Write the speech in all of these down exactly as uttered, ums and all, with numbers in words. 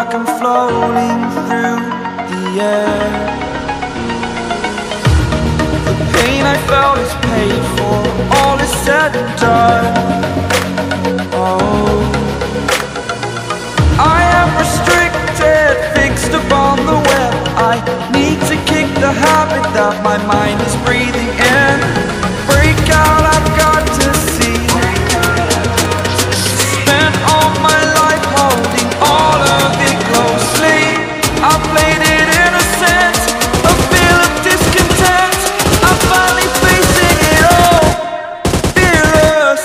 like I'm floating through the air. The pain I felt is paid for, all is said and done. Oh, I am restricted, fixed upon the web. I need to kick the habit that my mind is breathing in. Break out, I've got to see. Spent all my life holding all of it closely. I played it innocent, a feel of discontent. I'm finally facing it all, fearless.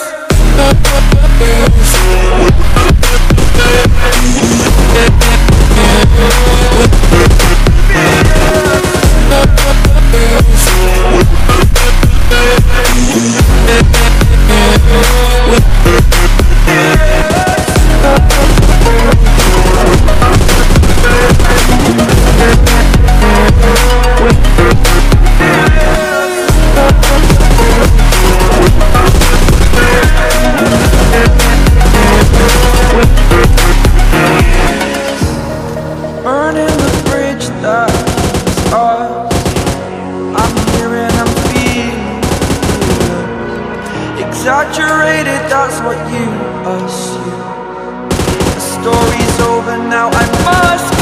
Burning the bridge that is us. I'm here and I'm feeling exaggerated, that's what you assume. The story's over now, I must